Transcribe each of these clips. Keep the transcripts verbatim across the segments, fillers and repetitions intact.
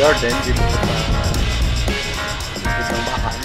garden dito sa isang bahay.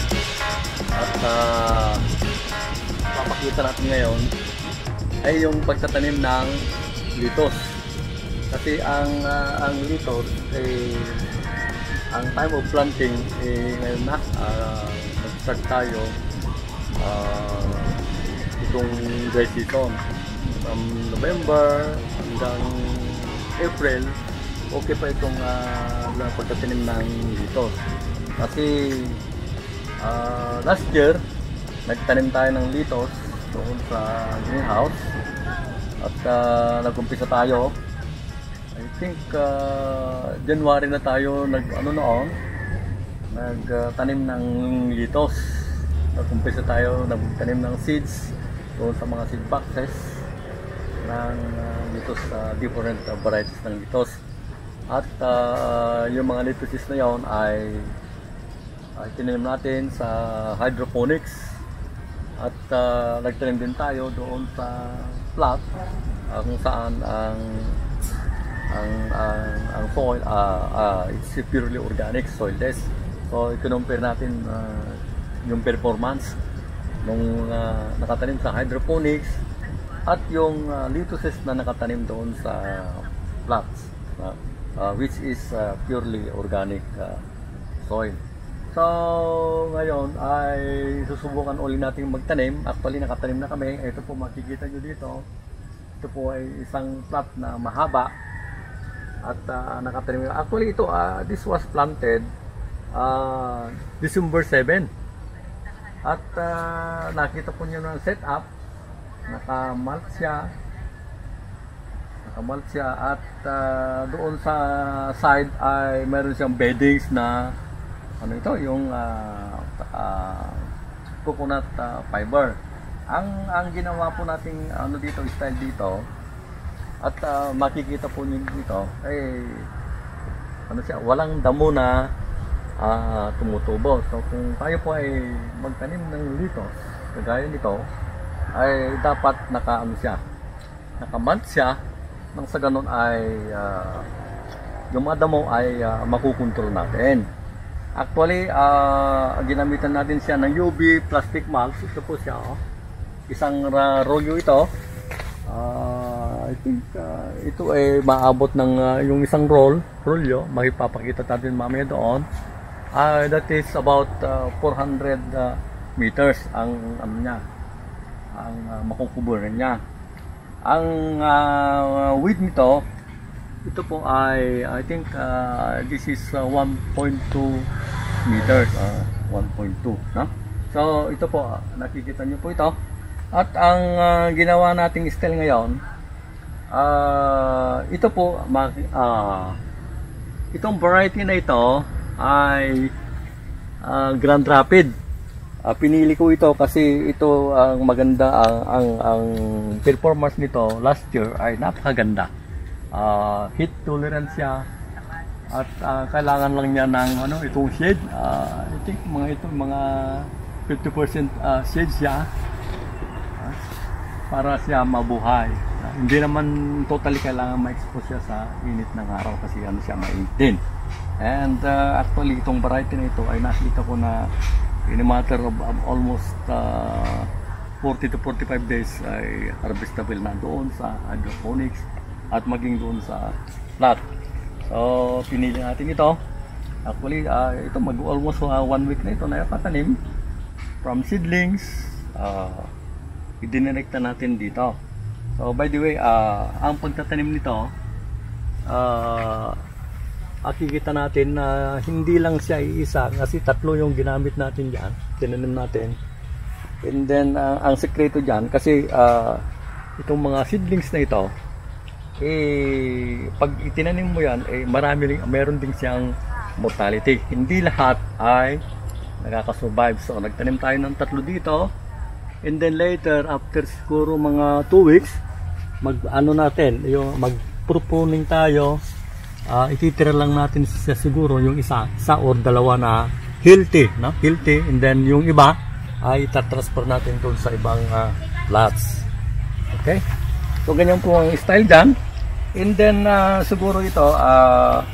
At uh, papakita natin ngayon ay yung pagtatanim ng litos. Kasi ang uh, ang litos ay ang time of planting eh, ngayon na uh, mag-start tayo uh, itong dry season from November hanggang April. Okay pa itong uh, pagtatanim ng litos kasi uh, last year nagtanim tayo ng litos doon sa greenhouse at uh, nag-umpisa tayo. I think uh, January na tayo nag ano noon nagtanim uh, ng litos. Nag-umpisa tayo nagtanim ng seeds doon sa mga seed boxes ng uh, litos, uh, different uh, varieties ng litos. At uh, yung mga litosis na yon ay uh, tinanim natin sa hydroponics. At uh, nagtanim din tayo doon sa plot uh, kung saan ang ang ang, ang soil uh, uh, it's purely organic, soilless. So i-compare natin uh, yung performance nung uh, nakatanim sa hydroponics at yung uh, lituses na nakatanim doon sa plots uh, uh, which is uh, purely organic uh, soil. So ngayon ay susubukan ulit natin magtanim. Actually nakatanim na kami. Ito po makikita nyo dito. Ito po ay isang plot na mahaba at uh, nakatanim. Actually ito uh, this was planted uh, December seventh. At uh, nakita po nyo ng setup. Naka-malt siya. Naka-malt siya at uh, doon sa side ay meron siyang beddings na ano ito, yung uh, uh, coconut uh, fiber. Ang ang ginawa po nating ano dito, style dito at uh, makikita po niyo dito ay ano siya, walang damo na uh, tumutubo. So kung tayo po ay magtanim ng litos kagaya nito ay dapat naka ano siya, naka-malt siya nang sa ganun ay uh, yung mga damo ay uh, makukontrol natin. Actually, uh, ginamitan natin siya ng U V plastic mulch. Ito po siya, oh. Isang uh, rolyo ito. Uh, I think uh, ito ay maabot ng uh, yung isang roll, rolyo. Makipapakita natin mamaya doon. Uh, that is about uh, four hundred uh, meters ang ano niya, ang uh, makukuburan niya. Ang uh, width nito, ito po ay I think uh, this is uh, one point two meters, uh, one point two, no? So ito po, uh, nakikita niyo po ito. At ang uh, ginawa nating style ngayon, uh, ito po uh, itong variety na ito ay uh, Grand Rapid. Uh, pinili ko ito kasi ito ang maganda, ang, ang, ang performance nito last year ay napakaganda. Uh, heat tolerance siya at uh, kailangan lang niya ng ano itong shade. uh, I think mga ito mga fifty percent uh, shade siya uh, para siya mabuhay. Uh, hindi naman totally kailangan ma-expose siya sa init ng araw kasi ano siya mainit din. And uh, actually itong variety na ito ay nakita ko na in a matter of um, almost uh, forty to forty-five days ay harvestable na doon sa hydroponics at maging doon sa plot. So pinili natin ito. Actually uh, ito mag almost uh, one week na ito na patanim from seedlings. uh, idinirekta natin dito. So by the way, uh, ang pagtatanim nito uh, makikita natin na uh, hindi lang siya iisa kasi tatlo yung ginamit natin dyan, tinanim natin. And then uh, ang sekreto dyan kasi uh, itong mga seedlings na ito eh pag itinanim mo yan eh marami rin, meron din siyang mortality. Hindi lahat ay nakakasurvive. So nagtanim tayo ng tatlo dito and then later after siguro mga two weeks mag ano natin yung mag pruning tayo. Uh, ititira lang natin siya siguro yung isa, isa or dalawa na healthy, no? Healthy, and then yung iba ay tatransfer natin doon sa ibang uh, plots. Okay? So ganyan po ang style dyan. And then uh, siguro ito uh,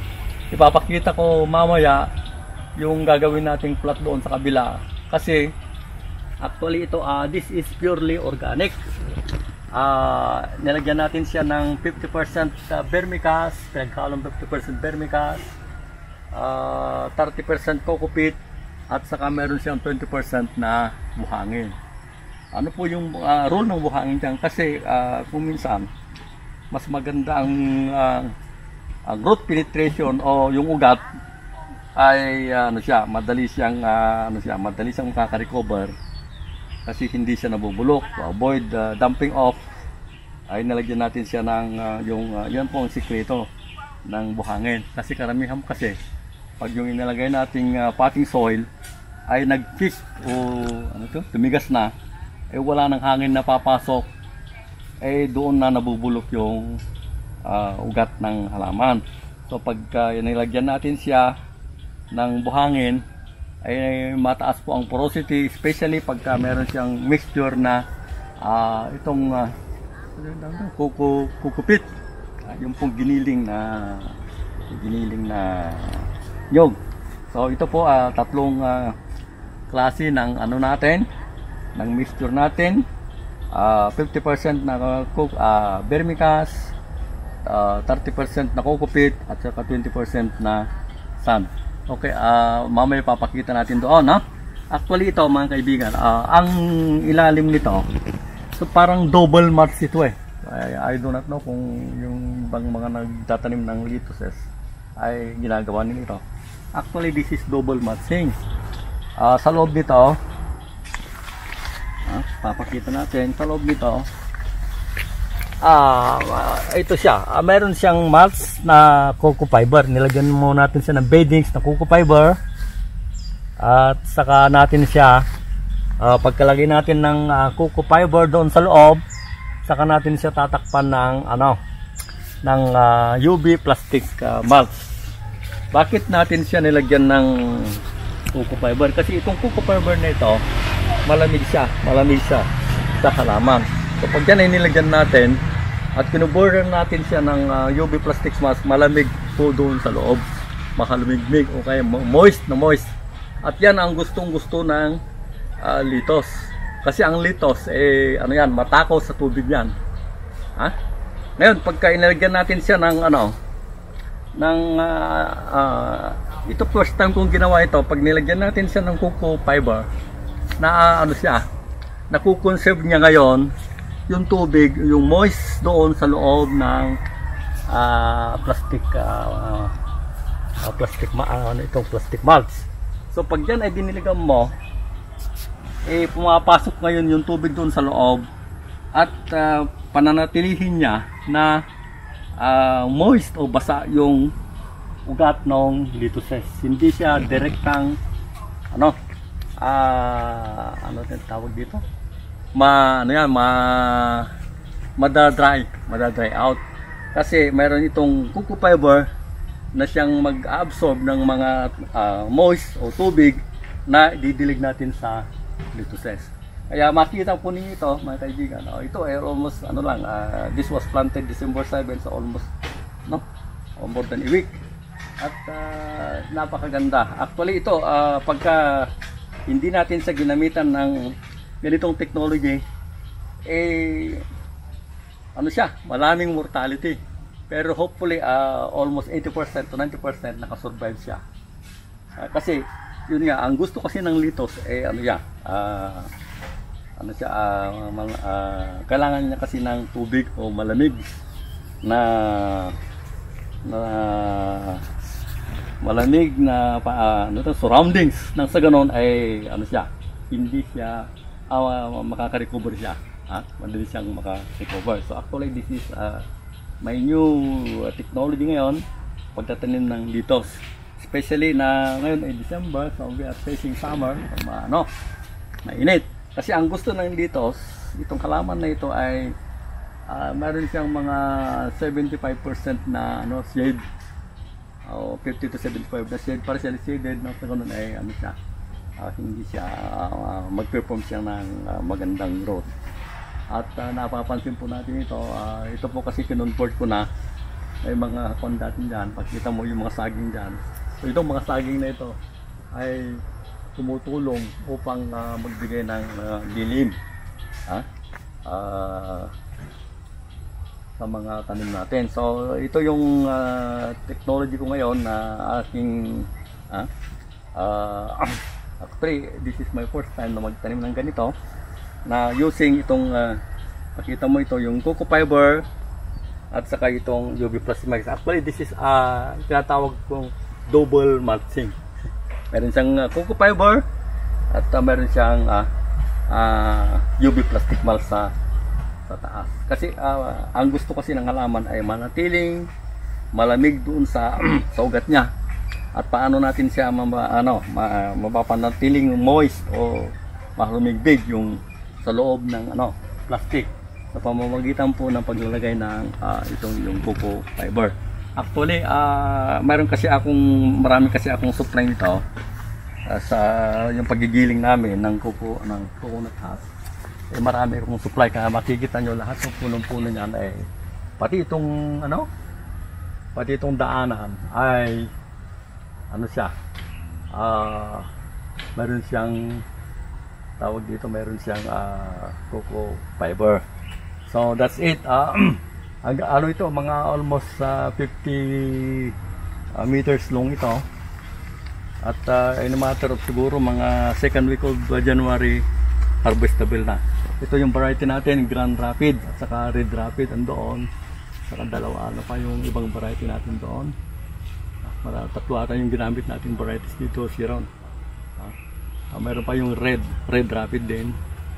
ipapakita ko mamaya yung gagawin nating plot doon sa kabila. Kasi actually ito, uh, this is purely organic. Uh, nilagyan natin siya ng fifty percent uh, vermicast, pinagkalong fifty percent vermicast, uh, thirty percent coco peat, at saka meron siyang twenty percent na buhangin. Ano po yung uh, role ng buhangin dyan? Kasi uh, kung minsan mas maganda ang uh, uh, growth penetration o yung ugat ay uh, ano siya, madali siyang uh, ano siya, madali siyang makaka-recover kasi hindi siya nabubulok. To avoid uh, dumping off ay nalagyan natin siya ng uh, yung uh, yan po ang sikreto ng buhangin. Kasi karamihan kasi pag yung inilagay nating uh, potting soil ay nag-kick o ano to, tumigas na, eh wala nang hangin na papasok, eh doon na nabubulok yung uh, ugat ng halaman. So pag uh, nilagyan natin siya ng buhangin, ay mataas po ang porosity, especially pagka meron siyang mixture na uh, itong uh, kuku kukupit, uh, yung pong giniling na giniling na nyog. So ito po uh, tatlong uh, klase ng ano natin, ng mixture natin. uh, fifty percent na uh, vermicast, uh, thirty percent na kukupit, at saka twenty percent na sand. Okay, uh, mamaya papakita natin doon, no? Actually ito mga kaibigan, uh, ang ilalim nito, so parang double mulch ito eh. I, I do not know kung yung bang mga nagtatanim ng lettuces ay ginagawa nito. Actually this is double mulching. Uh, sa loob nito, uh, papakita natin, sa loob nito, Ah, uh, ito siya. Uh, meron siyang mulch na coco fiber. Nilagyan mo natin siya ng beddings na coco fiber. At saka natin siya uh, pagkalagay natin ng uh, coco fiber doon sa loob, saka natin siya tatakpan ng ano, ng uh, U V plastic uh, mulch. Bakit natin siya nilagyan ng coco fiber? Kasi itong coco fiber na ito, malamig siya, malamig siya sa halaman. So pag yan ay nilagyan natin at kinuborder natin siya ng uh, U V plastic mask, malamig po doon sa loob, makalamig-mig o kaya moist na moist. At yan ang gustong gusto ng uh, litos. Kasi ang litos eh ano yan, matakaw sa tubig yan. Ha? Ngayon pagka inilagyan natin siya ng ano, ng uh, uh, ito first time kong ginawa ito, pag nilagyan natin siya ng coco fiber na uh, ano siya, nakukonserve niya ngayon yung tubig, yung moist doon sa loob ng uh, plastic uh, uh, plastic ma uh, ano itong plastic mulch. So pag yan ay diniligan mo, eh pumapasok ngayon yung tubig doon sa loob at uh, pananatilihin niya na uh, moist o basa yung ugat ng lettuces. Hindi siya direktang ano uh, ano tawag dito, ma ano yan, ma mada-dry, mada-dry out. Kasi mayroon itong coco fiber na siyang mag-absorb ng mga uh, moist o tubig na didilig natin sa lettuces. Kaya makita po ninyo ito mga kaibigan. Oh, ito ay almost ano lang, uh, this was planted December seventh, so almost no, oh, more than a week. At uh, napakaganda. Actually ito, uh, pagka hindi natin sa ginamitan ng ganitong technology, eh ano siya, maraming mortality, pero hopefully uh, almost eighty percent to ninety percent nakasurvive siya. Uh, kasi yun nga, ang gusto kasi ng litos eh ano ya, uh, ano siya, uh, mga, uh, kailangan niya kasi ng tubig o malamig na na malamig na uh, ano to, surroundings nang sa ganon ay ano siya, hindi siya Uh, makaka-recover siya, at madali siyang maka-recover. So actually this is uh, my new uh, technology ngayon pagtatanim ng lettuce, especially na ngayon ay December, so we are facing summer, so, ano, mainit. Kasi ang gusto ng lettuce, itong halaman na ito ay uh, meron siyang mga seventy-five percent na ano, shade, o fifty to seventy-five na shade, partially shaded, no? So ganun ay ano siya, Uh, hindi siya uh, mag-perform siya ng uh, magandang growth. At uh, napapansin po natin ito, uh, ito po kasi kinonvert ko na may mga kondatin dyan. Pagkita mo yung mga saging dyan. So itong mga saging na ito ay tumutulong upang uh, magbigay ng uh, dilim. Ha? Uh, sa mga tanim natin. So ito yung uh, technology ko ngayon na aking uh, uh, actually this is my first time na magtanim ng ganito na using itong uh, makita mo ito yung coco fiber at saka itong U V Plastic Max. Actually this is uh, tinatawag kong double mulching. Meron siyang uh, coco fiber at uh, meron siyang uh, uh, U V Plastic Mulch sa sa taas. Kasi uh, ang gusto kasi ng halaman ay manatiling malamig doon sa sa ugat niya. At paano natin siya maba, ano, ma, mapapanatiling moist o mahumigpig yung sa loob ng ano, plastic sa pamamagitan po ng paglalagay ng uh, itong yung coco fiber. Actually, uh, mayroon kasi akong marami kasi akong supply nito uh, sa yung pagigiling namin ng coco ng coconut husk. Eh, marami akong supply kaya makikita nyo lahat ng punong-puno niyan eh pati itong ano pati itong daanan ay ano siya ah uh, meron siyang tawag dito meron siyang uh, coco fiber. So that's it. Uh, ano ito mga almost uh, fifty uh, meters long ito at uh, in a matter of siguro mga second week of uh, January harvestable na. Ito yung variety natin, Grand Rapid at saka Red Rapid andoon. Saka dalawa ano pa yung ibang variety natin doon. Para tatlo ata yung ginamit natin varieties dito, Chiron. Ah, mayroon pa yung Red, Red Rapid din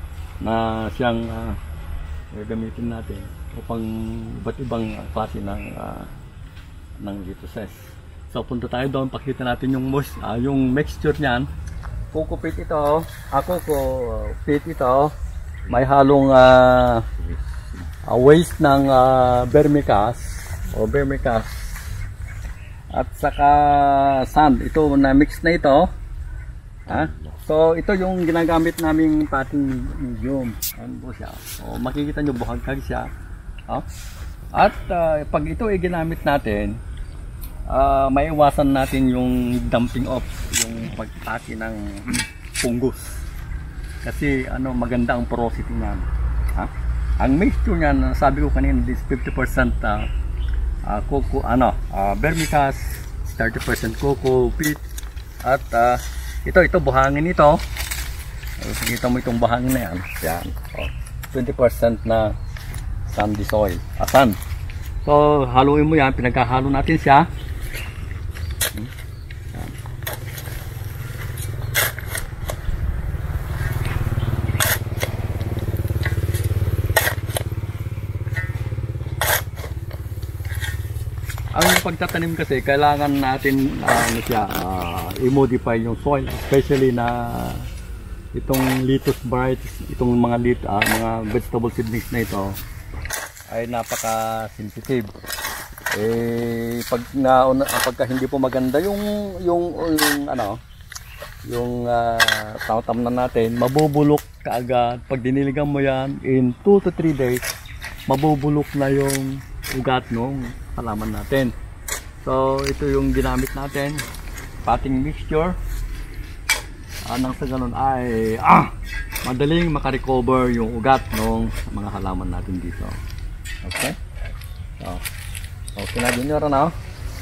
na siyang uh, gagamitin natin upang iba't ibang klase ng uh, ng lettuces. So punta tayo doon, pakita natin yung moist, uh, yung mixture niyan. Coco peat ito, ah, coco peat ito. May halong uh, uh, waste ng uh, vermicast o vermicast at saka sand. Ito na mix na ito. Ha? So ito yung ginagamit naming potting medium. Ano po siya? O, makikita nyo buhagkag siya. Ha? At uh, pag ito ay ginamit natin, uh, maiwasan natin yung dumping off, yung pagtaki ng fungus. Kasi ano maganda ang porosity niyan. Ha? Ang mixture niyan, sabi ko kanina, this fifty percent uh, uh, coco ano, uh, vermicast, thirty percent coco peat at uh, ito ito buhangin ito. Uh, Kita mo itong buhangin na yan. Yan. Oh, twenty percent na sandy soil. Ah, sand. So haluin mo yan, pinagkahalo natin siya. Ang pagtatanim kasi kailangan natin uh, ano siya, uh, i-modify yung soil, especially na itong lettuce varieties, itong mga lit, uh, mga vegetable seedlings na ito ay napaka-sensitive. Eh pag na pagka hindi po maganda yung yung, yung ano, yung uh, tawtamnan natin, mabubulok kaagad. Pag diniligan mo yan in two to three days, mabubulok na yung ugat ng halaman natin. So ito yung ginamit natin, potting mixture. Ah, nang sa ganun ay ah, madaling makarecover yung ugat ng mga halaman natin dito. Okay? So, okay na din yun na.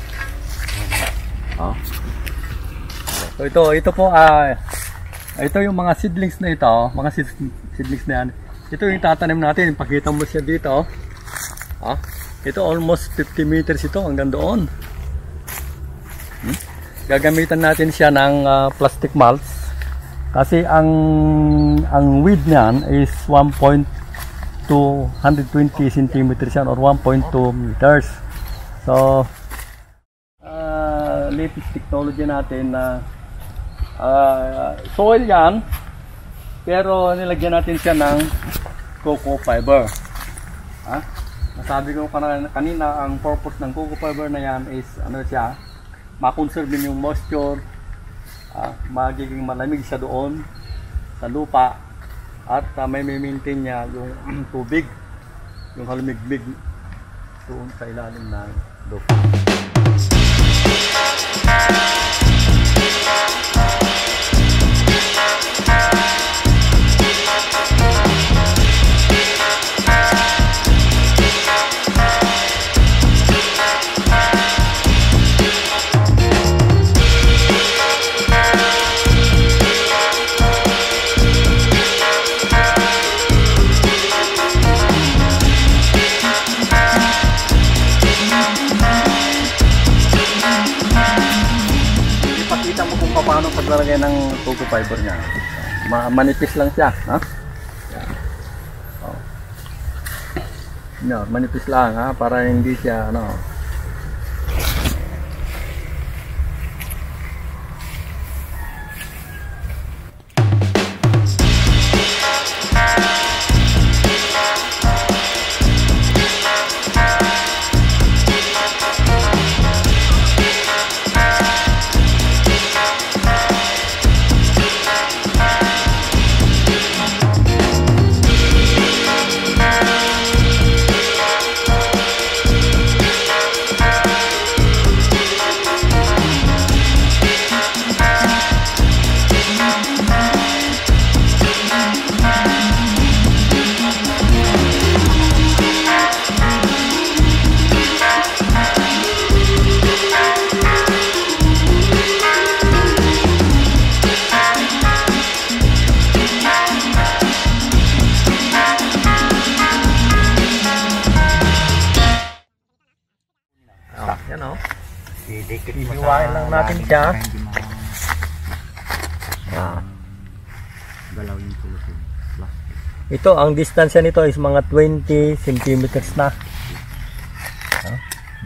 Oh. So ito, ito po ah, ito yung mga seedlings na ito, mga seedlings na yan. Ito yung tatanim natin, pakita mo siya dito. Ah, ito almost fifty meters ito hanggang doon. Hmm? Gagamitan natin siya ng uh, plastic mulch kasi ang ang width niyan is one point two twenty centimeters yan or one point two meters. So uh, latest technology natin na uh, soil yan pero nilagyan natin siya ng coco fiber. Ha? Nasabi ko kanina, ang purpose ng coco fiber na yan is ano siya, makonserve yung moisture, uh, magiging malamig siya doon sa lupa at uh, may maintain niya yung tubig, yung halumigmig doon sa ilalim ng lupa. Paano paglalagay ng coco fiber niya? Ma manipis lang siya, ha? Yan. Oh. No, manipis lang, ha, para hindi siya ano. Yan o. Iiwain lang natin siya. Ah. Ito, ang distansya nito is mga twenty centimeters na. Ah.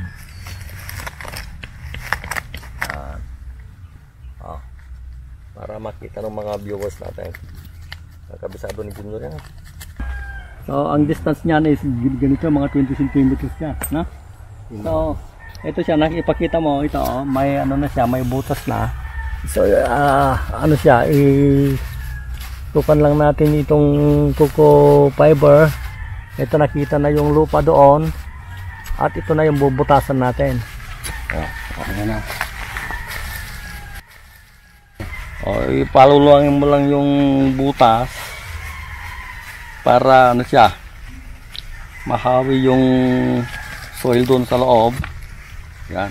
Ah. Ah. Para makita ng mga viewers natin. Kabisado ni Junior yan. So, ang distance niyan is ganito, mga twenty centimeters yan. Na? So, ito siya, nakipakita mo, ito oh, may ano na siya, may butas na. So, uh, ano siya, i-tukan lang natin itong coco fiber. Ito, nakita na yung lupa doon. At ito na yung bubutasan natin. Oh, okay na. Oh, ipaluluangin mo lang yung butas para ano siya, mahawi yung soil doon sa loob. Yan.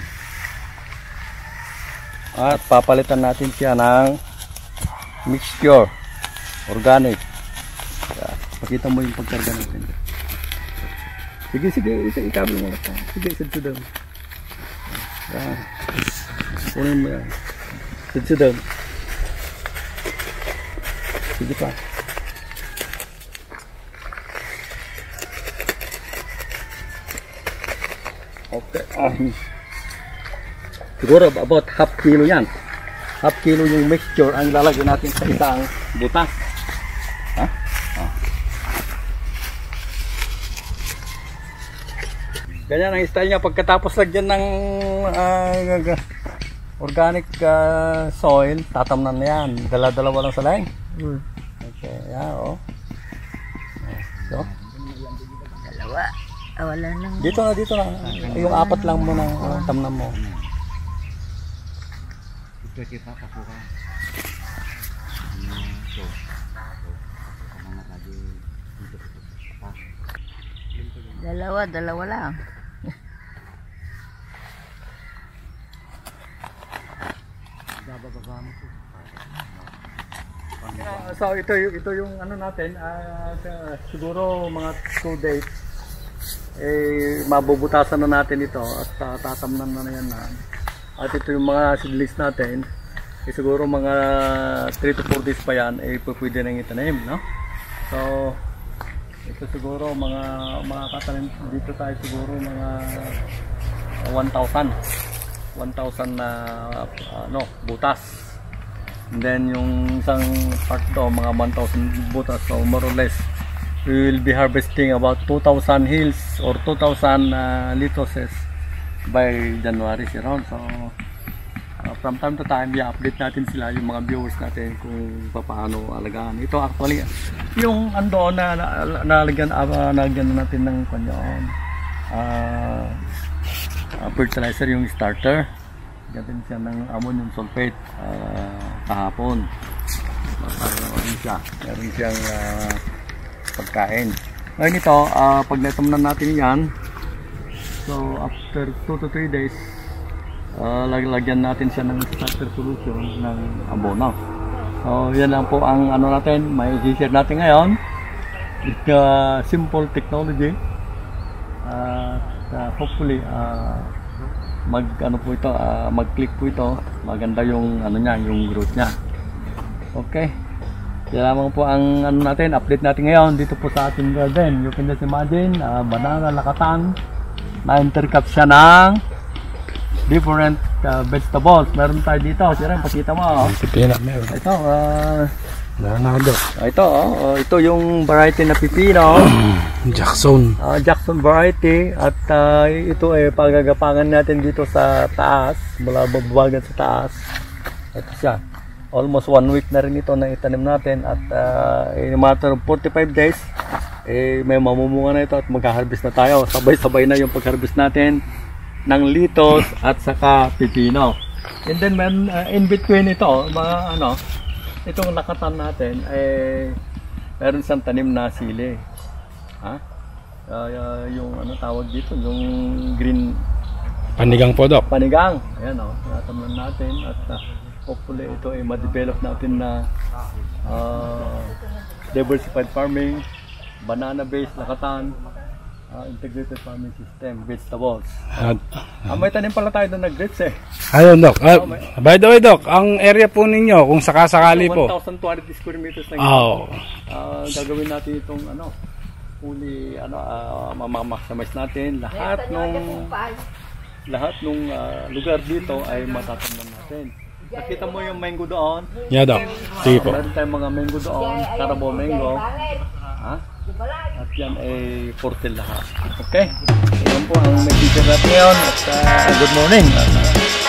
At papalitan natin siya ng mixture organic. Yan. Pakita mo yung pagkarga natin. Sige, sige, isa ikablo mo lang. Sige, sidsudan. Yan. Kunin mo yan. Sidsudan. Sige pa. Okay. Um, siguro about half kilo yan. Half kilo yung mixture ang lalagyan natin sa isang butas. Ha? Oh. Ganyan ang style niya. Pagkatapos lagyan ng uh, organic uh, soil, tatamnan na yan. Dala-dalawa lang sa laing. Hmm. Okay, yan o. Oh. So, dalawa. Ah, wala nang... Dito na, dito na. Yung apat lang mo na uh, tamnan mo. Ito kita kapuka. Dalawa, dalawa lang. Uh, so ito yung ito yung ano natin, uh, siguro mga two days eh mabubutasan na natin ito at uh, tatamnan na, na yan na. At ito yung mga seedlings natin, eh, siguro mga three to four days pa yan eh pwede nang itanim, no? So ito siguro mga mga katanim dito tayo siguro mga one thousand one thousand na uh, ano butas. And then yung isang part do mga one thousand butas, so more or less we will be harvesting about two thousand hills or two thousand uh, litoses by January around. So uh, from time to time i-update natin sila, yung mga viewers natin, kung paano alagaan. Ito actually yung ando na nalagyan uh, nalagyan na natin ng kanyon ah, ah, fertilizer yung starter. Gatin siya ng ammonium sulfate ah, kahapon. Para ano siya, meron siyang ah, pagkain. Ngayon ito, ah, pag natamnan natin yan, so after two to three days, uh, lagyan natin siya ng starter solution ng abono. So yan lang po ang ano natin, may i-share natin ngayon. It's a simple technology. Uh, uh, hopefully, uh, mag ano po ito, uh, mag-click po ito. Maganda yung ano niya, yung growth niya. Okay. Yan lamang po ang ano natin, update natin ngayon dito po sa ating garden. You can just imagine, uh, banana lakatan na intercap siya ng different uh, vegetables. Meron tayo dito. Sira, pakita mo. Pipino, meron. Ito, uh, Meron ako doon. ito, oh, ito yung variety na pipino. Jackson. Uh, Jackson variety. At uh, ito ay eh, pagagapangan natin dito sa taas. Mula babagan sa taas. Ito siya. Almost one week na rin ito na itanim natin. At uh, in a matter of forty-five days, eh, may mamumunga na ito at mag-harvest na tayo. Sabay-sabay na yung pag-harvest natin ng litos at saka pipino. And then man, uh, in between ito, mga ano, itong lakatan natin eh meron siyang tanim na sili. Ha? Uh, uh, yung ano tawag dito, yung green Panigang po, Dok. panigang. Ayan oh, natamnan natin at uh, hopefully ito ay ma-develop natin na uh, diversified farming, banana-based lakatan, uh, integrated farming system, vegetables. At, Ah, may tanim pala tayo doon na grapes eh. ayun, Dok. Ah, by the way, Dok, ang area po ninyo, kung sakasakali po. one thousand two hundred square meters na Oh. Ah, gagawin natin itong ano, fully ano, uh, mamamaximize natin lahat nung lahat nung ah, lugar dito ay matatamnan natin. Nakita mo yung mango doon? Yeah, Dok. Sige po. Meron tayong mga mango doon, Carabao mango. Ha? At yan ay fertile lahat. Okay? Yan po ang message natin ngayon. At uh, good morning.